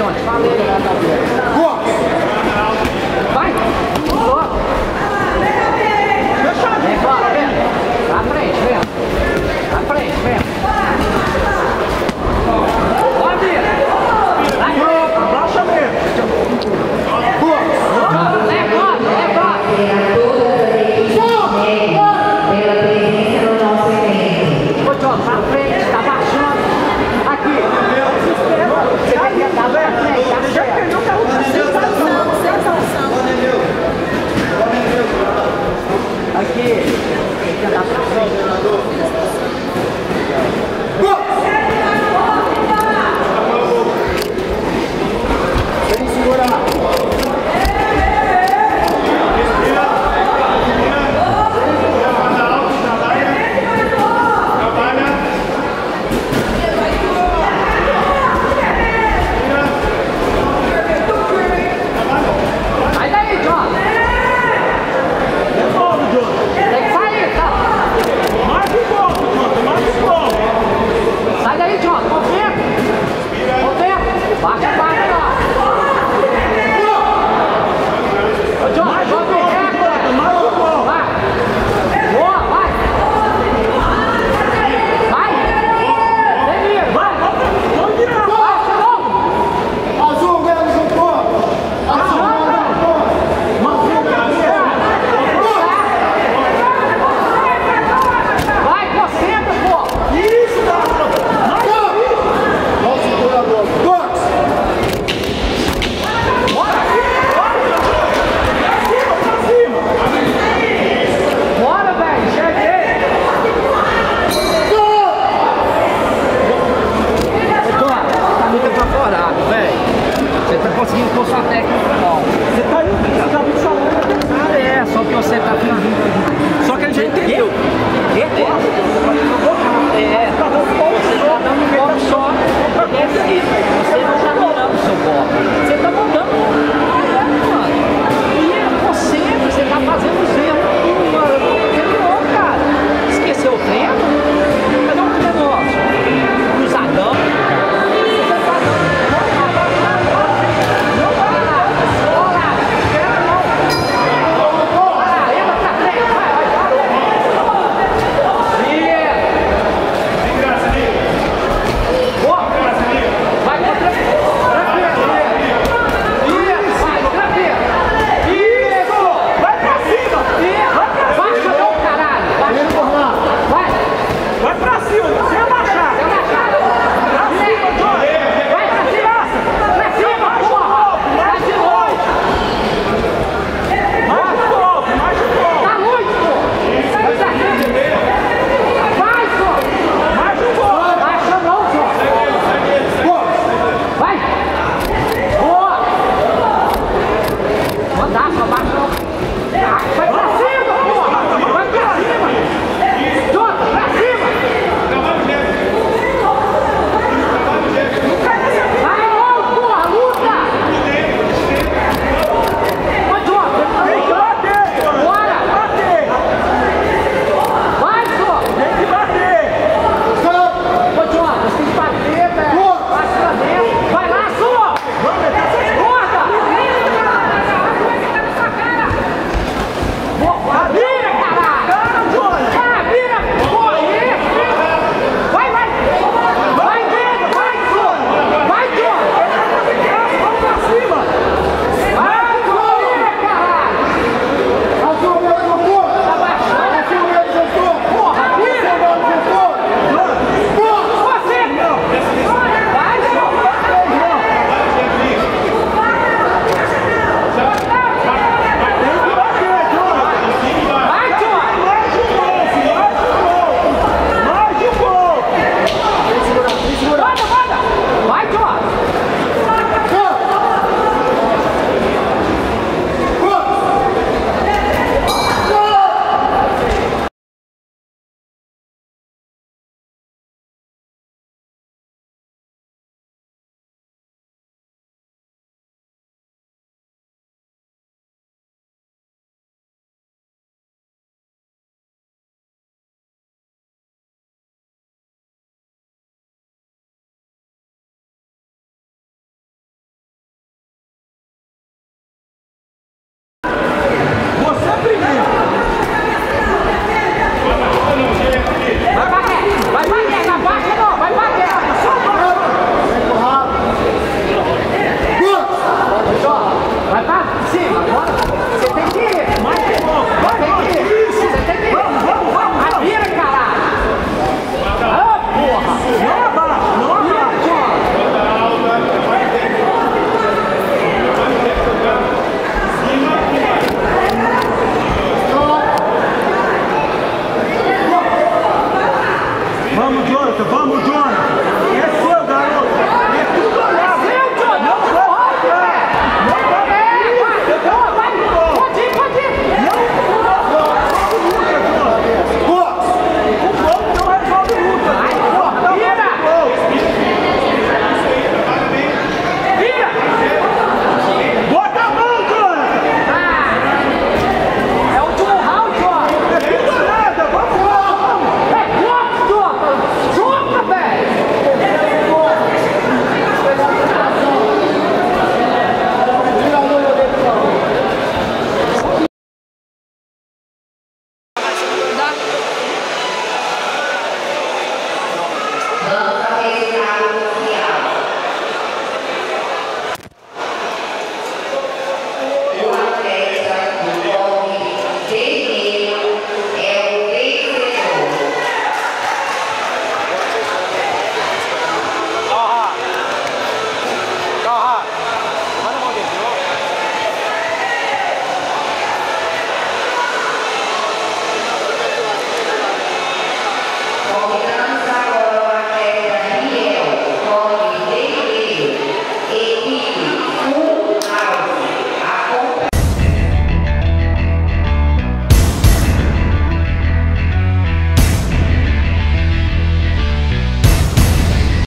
Fonte, falei. Vai! Sobe! Vem, bora, vem! Pra frente, vem! Pra frente, vem! Bora, Bira! Abaixa mesmo! Leva! Pela presença no nosso evento. Ô, John, pra frente, tá baixando! Aqui! Você tem que andar pra frente, tá certo? Aqui! Tem que andar pra frente! Vem segurar! Sai daí, John! Devolve, John! Tem que sair, tá? Mais um pouco, John! Mais um pouco! Sai daí, John! Movimento! Movimento! Baixa a barra lá! Ô, John, Mais um pouco, movimento! John! Mais um pouco! Vai! Boa, vai! Vai! Demira! Vai, vamos virar! Baixa logo! Azul, menos um pouco! Azul, menos um pouco! Vai, concentra, pô! Isso, Dato! Mais um! Olha o segurador! Box! Bora! Pra cima! Bora, velho! Cheguei! Ô, John, tá muito evaporado, velho. Você tá conseguindo pôr sua técnica, não. Você tá indo, você tá muito salão. Ah, é, só que você tá fingindo. Só que ele já entendeu. É, tá dando um pouco só.